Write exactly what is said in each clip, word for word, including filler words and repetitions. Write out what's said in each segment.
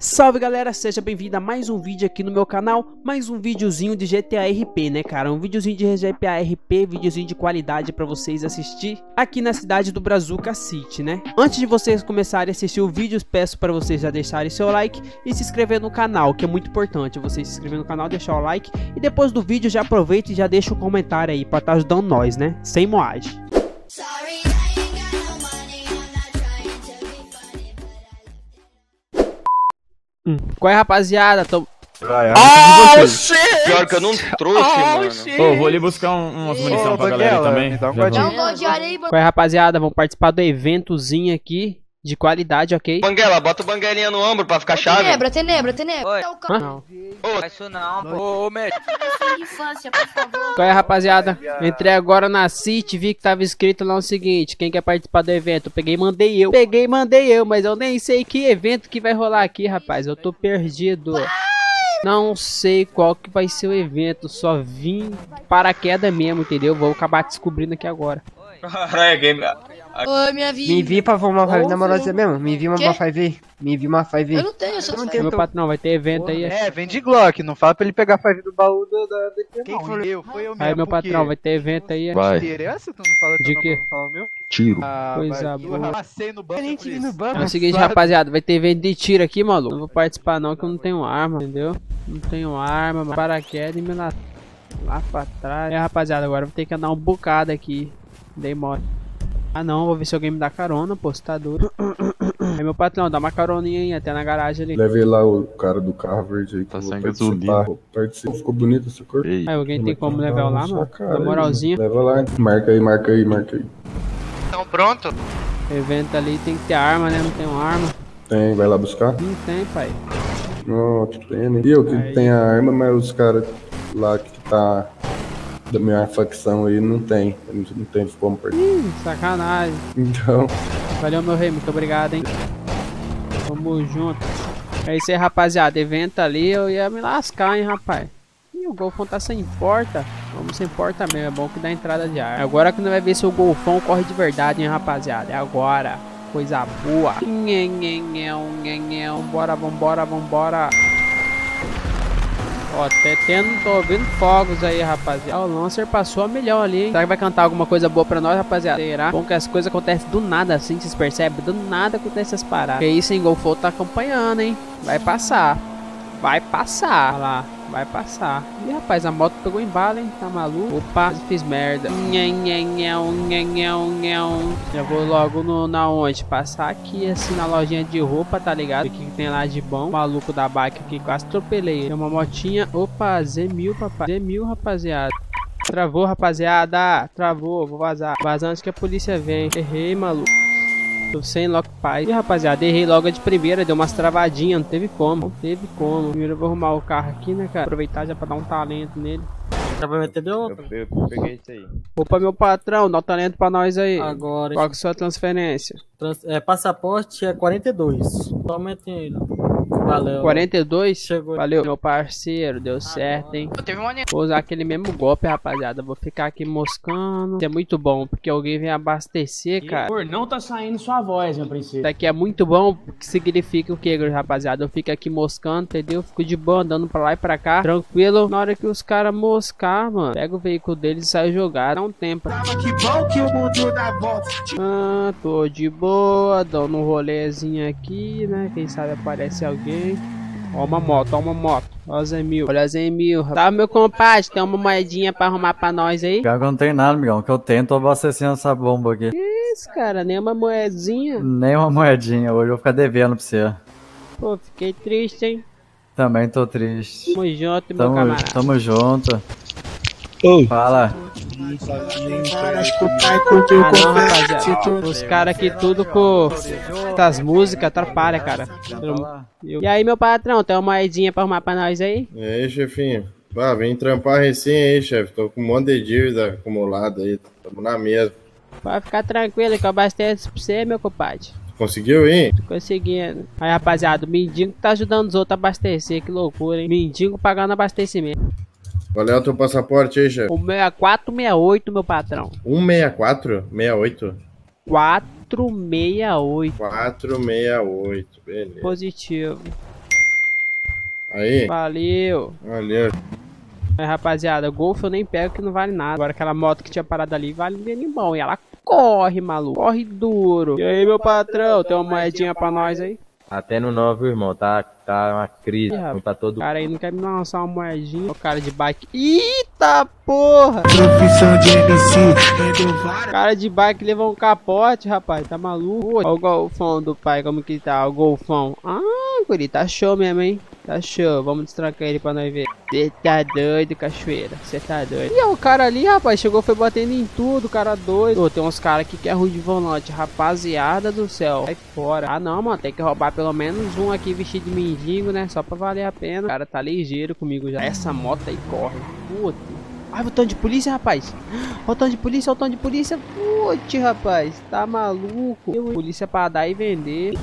Salve galera, seja bem-vindo a mais um vídeo aqui no meu canal, mais um videozinho de G T A R P, né cara, um videozinho de G T A R P, videozinho de qualidade pra vocês assistir aqui na cidade do Brazuca City, né. Antes de vocês começarem a assistir o vídeo, peço pra vocês já deixarem seu like e se inscrever no canal, que é muito importante, vocês se inscrever no canal, deixar o like e depois do vídeo já aproveita e já deixa um comentário aí pra estar ajudando nós, né, sem moagem. Hum. Qual é, rapaziada? Tô... Ah, oh, pior que eu não trouxe, oh, mano. Pô, vou ali buscar um, umas munição oh, pra galera aí também. Dá um godinho. Qual é, rapaziada? Vamos participar do eventozinho aqui de qualidade, ok? Banguela, bota o banguelinha no ombro pra ficar chave. Tenebra, tenebra, tenebra. Oi. Hã? Não. Ô, faz isso não, pô. Ô, médico. Infância, por favor. Qual é, rapaziada? Entrei agora na City, vi que tava escrito lá o seguinte: quem quer participar do evento? Eu peguei e mandei eu. Peguei e mandei eu, mas eu nem sei que evento que vai rolar aqui, rapaz. Eu tô perdido. Não sei qual que vai ser o evento, só vim paraquedas mesmo, entendeu? Vou acabar descobrindo aqui agora. Oi, minha vida. Me vi pra formar uma five na moralzinha mesmo. Me vi uma five. Me vi uma five. Eu não tenho, eu só não tenho. Meu patrão, vai ter evento aí. É, vem de Glock, não fala pra ele pegar a five do baú da D P. Quem foi eu? Foi eu mesmo. Aí, meu patrão, vai ter evento aí. Vai. Essa, tu não fala de quê? Meu? Tiro. Ah, coisa vai. boa. Eu passei no banco. No banco. É o seguinte, rapaziada, vai ter evento de tiro aqui, maluco. Não vou participar não, que eu não tenho arma, entendeu? Não tenho arma, paraquedas e me lá, lá pra trás. É, rapaziada, agora eu vou ter que andar um bocado aqui. Dei moto. Ah não, vou ver se alguém me dá carona, pô, você tá doido. Aí, meu patrão, dá uma caroninha aí, até na garagem ali. Leve lá o cara do carro verde aí. Tá sem gasolina. Participa. Ficou bonito essa cor. Aí, alguém tem como levar lá, mano? Na moralzinha. Leva lá, marca aí, marca aí, marca aí. Então pronto? Evento ali tem que ter arma, né? Não tenho arma. Tem, vai lá buscar? Não tem, pai. Não, que pena. E eu que aí tenho a arma, mas os caras lá que tá da minha facção aí não tem. Não tem como perder. Ih, sacanagem. Então. Valeu, meu rei, muito obrigado, hein. Tamo junto. É isso aí, rapaziada. Evento ali, eu ia me lascar, hein, rapaz. Ih, o Golfão tá sem porta. Vamos sem porta mesmo, é bom que dá entrada de ar. Agora que não vai ver se o Golfão corre de verdade, hein, rapaziada. É agora. Coisa boa. Vambora, vambora, vambora. Ó, até tendo, tô ouvindo fogos aí, rapaziada. Ó, o Lancer passou a milhão ali, hein? Será que vai cantar alguma coisa boa pra nós, rapaziada? Será? Bom que as coisas acontecem do nada assim, vocês percebem? Do nada acontece essas paradas. Que isso, hein? Golfo tá acompanhando, hein? Vai passar. Vai passar. Olha lá. Vai passar. Ih, rapaz, a moto pegou em bala, hein? Tá maluco? Opa, fiz merda. Já vou logo no, na onde? Passar aqui, assim, na lojinha de roupa, tá ligado? O que, que tem lá de bom? O maluco da bike aqui, quase atropelei. Tem uma motinha. Opa, Z mil, papai. Z mil, rapaziada. Travou, rapaziada. Travou, vou vazar. Vazar antes que a polícia vem. Errei, maluco. Tô sem lockpick. E rapaziada, errei logo de primeira, deu umas travadinhas, não teve como, não teve como. Primeiro eu vou arrumar o carro aqui, né, cara? Aproveitar já pra dar um talento nele. Já vai meter de outro? Eu, eu peguei isso aí. Opa, meu patrão, dá um talento pra nós aí. Agora. Qual que é a sua transferência? Trans, é, passaporte é quarenta e dois. Somente ele. Valeu. quarenta e dois? Chegou. Valeu, meu parceiro, deu certo, hein? Vou usar aquele mesmo golpe, rapaziada. Vou ficar aqui moscando. Isso é muito bom, porque alguém vem abastecer, cara. Por não tá saindo sua voz, meu princípio. Isso aqui é muito bom, que significa o que, rapaziada? Eu fico aqui moscando, entendeu? Fico de boa, andando pra lá e pra cá, tranquilo. Na hora que os caras moscar, mano, pega o veículo deles e sai jogar. Dá um tempo. Que bom que o mundo dá volta. Ah, tô de boa, dando um rolezinho aqui, né? Quem sabe aparece alguém. Ó uma moto, ó uma moto. Ó o Zé Mil. Olha o Zé Mil. Tá, meu compadre, tem uma moedinha pra arrumar pra nós aí? Pior que eu não tenho nada, amigão. Que eu tenho, tô abastecendo essa bomba aqui. Que isso, cara? Nem uma moedinha? Nem uma moedinha. Hoje eu vou ficar devendo pra você. Pô, fiquei triste, hein? Também tô triste. Tamo junto, meu Tamo, camarada. tamo junto. Oi. Fala. Ah, não, rapaziada. Os caras aqui tudo com essas músicas atrapalha, cara. E aí, meu patrão, tem uma moedinha pra arrumar pra nós aí? E aí, chefinho? Ah, vem trampar recém aí, chefe. Tô com um monte de dívida acumulada aí. Tamo na mesa. Pode ficar tranquilo que eu abasteço pra você, meu compadre. Conseguiu, hein? Tô conseguindo. Aí, rapaziada, o mendigo tá ajudando os outros a abastecer. Que loucura, hein? Mendigo pagando abastecimento. Qual é o teu passaporte aí, chefe? O meu é quatro seis oito, meu patrão. um seis quatro? sessenta e oito? quatro seis oito. quatro seis oito, beleza. Positivo. Aí. Valeu. Valeu. Aí, rapaziada, Golf eu nem pego que não vale nada. Agora aquela moto que tinha parado ali vale um dinheirinho bom. E ela corre, maluco. Corre duro. E aí, meu patrão, tem uma moedinha pra nós aí? Até no novo, irmão, tá, tá uma crise, Ih, tá todo... O cara aí não quer me lançar uma moedinha. O cara de bike. Eita porra! Profissão de M C. Cara de bike levou um capote, rapaz. Tá maluco? Olha o golfão do pai, como que tá? O golfão. Ah, guri, tá show mesmo, hein? Tá show. Vamos destrancar ele pra nós ver. Cê tá doido, cachoeira. Cê tá doido. E o cara ali, rapaz, chegou, foi batendo em tudo. Cara doido. Ô, tem uns caras aqui que é ruim de volante. Rapaziada do céu. Sai fora. Ah, não, mano. Tem que roubar pelo menos um aqui vestido de mendigo, né? Só pra valer a pena. O cara tá ligeiro comigo já. Essa moto aí corre. Puta. Ai, o tanto de polícia, rapaz. Olha o tanto de polícia, olha o tanto de polícia. Putz, rapaz. Tá maluco. Polícia pra dar e vender.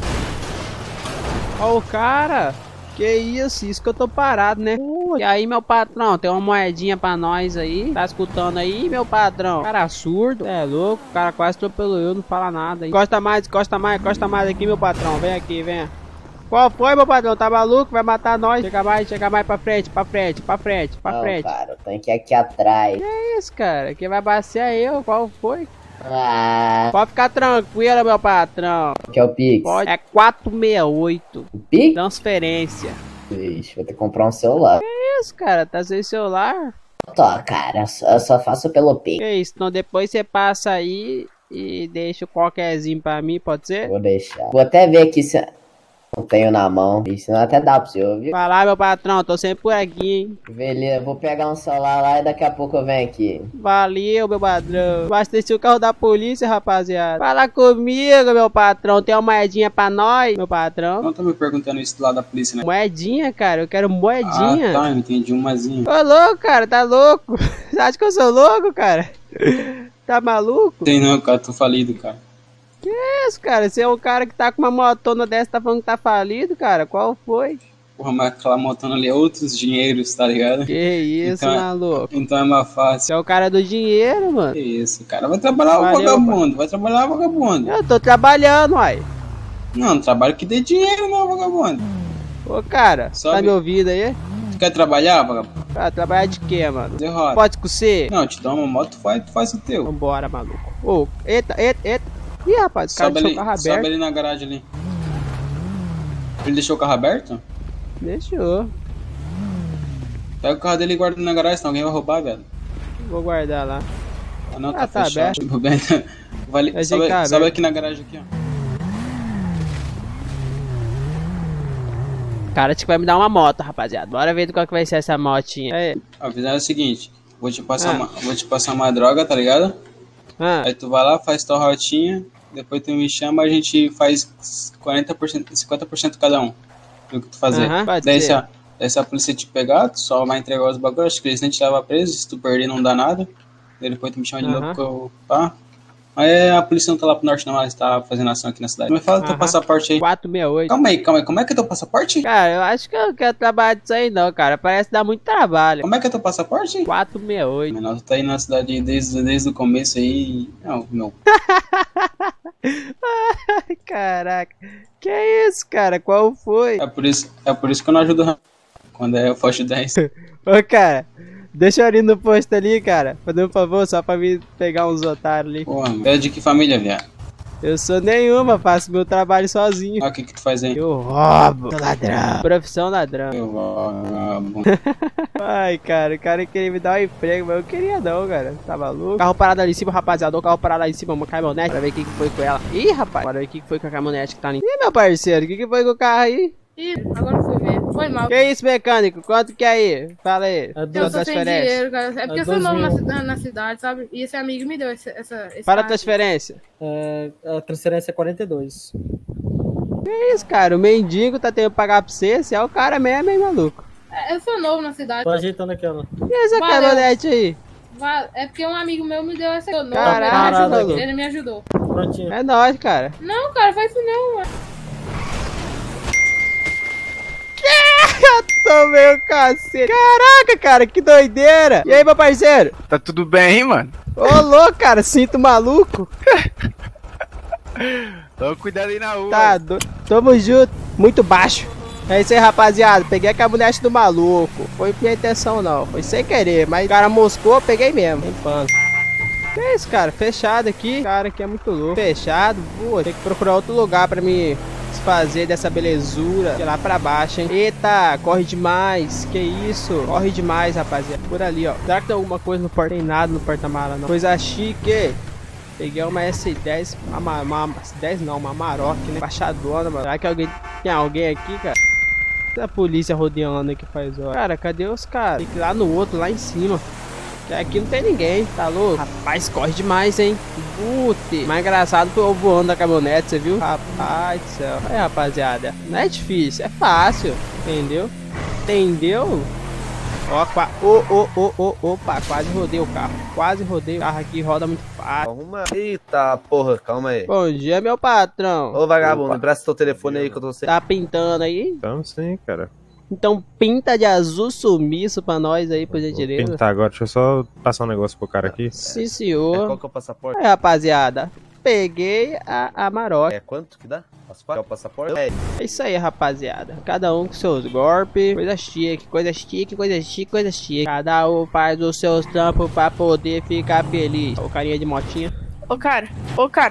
Olha o cara. Que isso, isso que eu tô parado, né? Putz. E aí, meu patrão, tem uma moedinha pra nós aí. Tá escutando aí, meu patrão? Cara surdo. É louco, o cara quase atropelou eu, não fala nada aí. Encosta mais, encosta mais, encosta mais aqui, meu patrão. Vem aqui, vem. Qual foi, meu patrão? Tá maluco? Vai matar nós? Chega mais, chega mais pra frente, pra frente, pra frente, pra Não, frente. cara, o tanque é aqui atrás. Que é isso, cara? Quem vai bater é eu. Qual foi? Ah, Pode ficar tranquilo, meu patrão. que é o Pix? Pode. É quatrocentos e sessenta e oito. O Pix? Transferência. Vixe, vou ter que comprar um celular. Que isso, cara? Tá sem celular? Tô, cara, eu só, eu só faço pelo Pix. Que isso? Então depois você passa aí e deixa o qualquerzinho pra mim, pode ser? Vou deixar. Vou até ver aqui se não tenho na mão. E senão até dá pro senhor, viu? Vai lá, meu patrão. Tô sempre por aqui, hein? Beleza, vou pegar um celular lá e daqui a pouco eu venho aqui. Valeu, meu patrão. Abasteci o carro da polícia, rapaziada. Fala comigo, meu patrão. Tem uma moedinha pra nós, meu patrão? Não tá me perguntando isso lá da polícia, né? Moedinha, cara. Eu quero moedinha. Ah, tá. Eu entendi umazinha. Ô, louco, cara. Tá louco? Você acha que eu sou louco, cara? Tá maluco? Tem não, cara. Tô falido, cara. Que isso, cara? Você é um cara que tá com uma motona dessa, tá falando que tá falido, cara? Qual foi? Porra, mas aquela motona ali é outros dinheiros, tá ligado? Que isso, então, maluco? Então é mais fácil. Você é o cara do dinheiro, mano. Que isso, cara. Vai trabalhar o Valeu, vagabundo. Vai trabalhar o vagabundo. Eu tô trabalhando, uai. Não, trabalho que dê dinheiro, não, vagabundo. Ô, cara, Sobe. tá me ouvindo aí? Tu quer trabalhar, vagabundo? Ah, trabalhar de quê, mano? Derrota. Pode com você? Não, te dá uma moto, tu faz, tu faz o teu. Vambora, maluco. Ô, eita, eita, eita. Ih, rapaz, o cara Sobe deixou ali, o carro sobe aberto. ali na garagem ali. Ele deixou o carro aberto? Deixou. Pega o carro dele e guarda na garagem, senão alguém vai roubar, velho. Vou guardar lá. Ah não, Ah, tá, tá fechado. Tudo bem. Vale, Achei sobe, que tá sobe aberto. aqui na garagem aqui, ó. Cara, acho que vai me dar uma moto, rapaziada. Bora ver qual que vai ser essa motinha. Aí. A visão é o seguinte, vou te passar, Ah. uma, vou te passar uma droga, tá ligado? Ah. Aí tu vai lá, faz tua rotinha, depois tu me chama, a gente faz quarenta por cento, cinquenta por cento cada um do que tu fazer. Aham, pode daí, ser. se a, daí se a polícia te pegar, tu só vai entregar os bagulhos, acho que eles nem te levam preso, se tu perder não dá nada. Daí depois tu me chama de Aham. novo que eu... Pá. Aí a polícia não tá lá pro norte não, ela está fazendo ação aqui na cidade. Me fala teu Aham. passaporte aí. quatrocentos e sessenta e oito. Calma aí, calma aí, como é que é teu passaporte? Cara, eu acho que eu quero trabalhar disso aí não, cara. Parece dar muito trabalho. Como é que é teu passaporte? quatrocentos e sessenta e oito. Menor, tu tá aí na cidade desde, desde o começo aí. Não, não. Ai, caraca. Que isso, cara? Qual foi? É por isso, é por isso que eu não ajudo quando é Foch dez. Ô, cara, deixa eu ir no posto ali, cara. Fazer um favor, só pra mim pegar uns otários ali. Porra, tu é de que família, viado? Eu sou nenhuma, faço meu trabalho sozinho. Ah, o que que tu faz aí? Eu roubo. Sou ladrão. Profissão ladrão. Eu vagabundo. Ai, cara, o cara queria me dar um emprego, mas eu queria não, cara. Tá maluco? Carro parado ali em cima, rapaziada. O carro parado lá em cima, uma caminhonete. Pra ver o que, que foi com ela. Ih, rapaz. Bora ver o que, que foi com a caminhonete que tá ali. Ih, meu parceiro, o que, que foi com o carro aí? Ih, agora foi ver. Foi mal. Que isso, mecânico? Quanto que é aí? Fala aí. É Eu tô sem dinheiro, cara. É porque É eu sou novo na, dois mil. cida- na cidade, sabe? E esse amigo me deu esse, essa. Esse Para a carro. transferência. É, a transferência é quarenta e dois. Que isso, cara? O mendigo tá tendo que pagar pra você. Você é o cara mesmo, hein, maluco? É, eu sou novo na cidade. Tô ajeitando aqui, ó. E essa Valeu. caminhonete aí? Va- É porque um amigo meu me deu essa. Eu novo, Caralho, ele, me maluco. ajudou, ele me ajudou. Prontinho. É nóis, cara. Não, cara, faz isso não, mano. Tomei o cacete. Caraca, cara, que doideira. E aí, meu parceiro? Tá tudo bem, hein, mano? Ô, louco, cara, sinto maluco. Toma cuidado aí na rua. Tá, do... tamo junto. Muito baixo. É isso aí, rapaziada. Peguei a caminhonete do maluco. Foi minha intenção, não. Foi sem querer. Mas o cara moscou, peguei mesmo. Tem pano. Que é isso, cara? Fechado aqui. Cara, aqui é muito louco. Fechado. Vou ter que procurar outro lugar pra me desfazer dessa belezura. De lá pra baixo, hein? Eita, corre demais. Que isso? Corre demais, rapaziada. Por ali, ó. Será que tem alguma coisa no porta? Tem nada no porta-mala, não. Coisa chique. Peguei uma S dez. Uma, uma S dez não, uma Amarok, né? Baixadona, mano. Será que alguém tem alguém aqui, cara? A polícia rodeando aqui faz hora. Cara, cadê os caras? Tem que ir lá no outro, lá em cima. Que aqui não tem ninguém, tá louco? Rapaz, corre demais, hein? Pute. Mais engraçado foi eu voando da caminhonete, você viu? Rapaz do céu. Aí, rapaziada. Não é difícil, é fácil. Entendeu? Entendeu? Ó, qua... oh, oh, oh, oh, opa, quase rodei o carro. Quase rodei o carro aqui, roda muito fácil. Arruma. Eita porra, calma aí. Bom dia, meu patrão. Ô vagabundo, empresta teu telefone aí que eu tô sem. Tá pintando aí? Então sim, cara. Então pinta de azul sumiço pra nós aí, por gentileza. Vou pintar agora, deixa eu só passar um negócio pro cara aqui. Sim, senhor. É, qual que é o passaporte? Aí, rapaziada, peguei a Amarok. É quanto que dá? Qual é o passaporte? É. É isso aí, rapaziada. Cada um com seus golpes. Coisa chique, coisa chique, coisa chique, coisa chique. Cada um faz os seus trampos pra poder ficar feliz. O carinha de motinha. Ô, cara, ô, cara.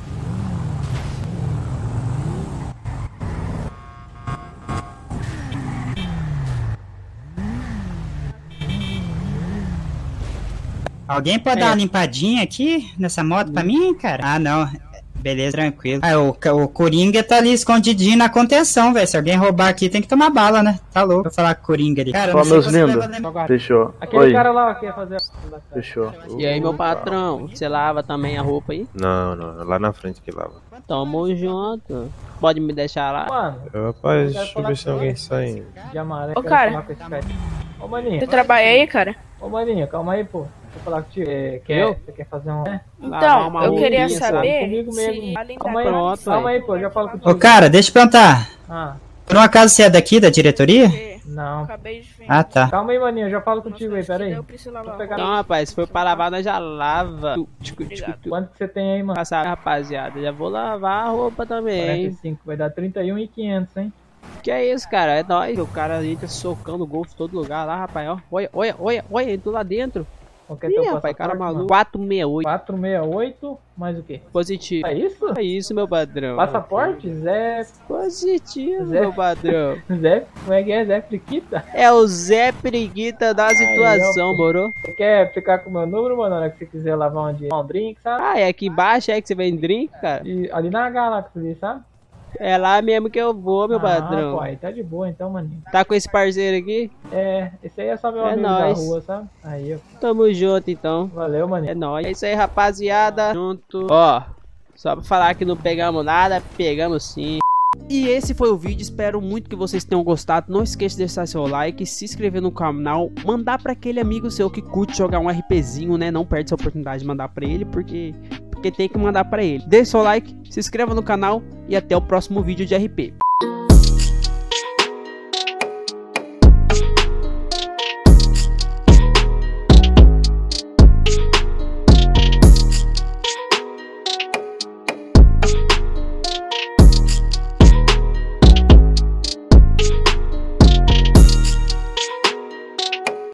Alguém pode É. dar uma limpadinha aqui nessa moto pra mim, cara? Ah, não. Beleza, tranquilo. Ah, o, o Coringa tá ali escondidinho na contenção, velho. Se alguém roubar aqui, tem que tomar bala, né? Tá louco. Vou falar com o Coringa ali. Cara, Ó, não sei meus se você lindos. vai lembrar- Fechou. Aquele Oi. cara lá quer fazer. Fechou. E aí, meu patrão, você lava também a roupa aí? Não, não, lá na frente que lava. Tamo junto. Pode me deixar lá? Mano, Eu, rapaz, deixa eu ver se tem alguém saindo. de amarelo. Ô, quero cara. falar com esse cara. Ô, maninho. Você trabalha aí, cara? Ô, maninho, calma aí, pô. Deixa eu falar contigo. É, quer, Eu? Você quer fazer um. É? Então, uma eu queria roupinha, sabe? saber Comigo mesmo. se, além da Calma aí, Pronto, calma aí. aí, pô. Eu já falo contigo. Ô, cara, deixa eu perguntar. Ah, Por um acaso você é daqui, da diretoria? não. Acabei de ver. Ah, tá. Calma aí, maninho. Eu já falo contigo aí, pera aí. Eu preciso lavar. Vou pegar- Não, rapaz, se for pra lavar, nós já lava. Tico, tico, tico. Quanto que você tem aí, mano? Passar, rapaziada, já vou lavar a roupa também. quarenta e cinco. Vai dar trinta e um e quinhentos, hein? Que é isso, cara? É nóis. O cara entra socando o golfe em todo lugar lá, rapaz. Ó, olha, olha, olha, olha, entrou lá dentro. Qual que é Ih, teu rapaz, passaporte, cara maluco. mano? quatrocentos e sessenta e oito. quatrocentos e sessenta e oito, mais o quê? Positivo. É isso? É isso, meu padrão. Passaporte? Zé... Positivo, Zé- meu padrão. Zé... Como é que é? Zé Friquita? É o Zé Preguiça da situação, ó, pô. moro? Você quer ficar com o meu número, mano? Na hora que você quiser lavar um, dia, um drink, sabe? Ah, é aqui embaixo, é que você vem drink, cara? E ali na H lá que você diz, sabe? É lá mesmo que eu vou, meu Ah, padrão. pô, aí tá de boa então, maninho. Tá com esse parceiro aqui? É, esse aí é só meu É amigo nóis. da rua, sabe? Aí, ó. Tamo junto, então. Valeu, maninho. É nóis. É isso aí, rapaziada. Junto. Ó, só pra falar que não pegamos nada, pegamos sim. E esse foi o vídeo, espero muito que vocês tenham gostado. Não esqueça de deixar seu like, se inscrever no canal, mandar pra aquele amigo seu que curte jogar um RPzinho, né? Não perde essa oportunidade de mandar pra ele, porque, porque tem que mandar pra ele. Deixe seu like, se inscreva no canal e até o próximo vídeo de R P.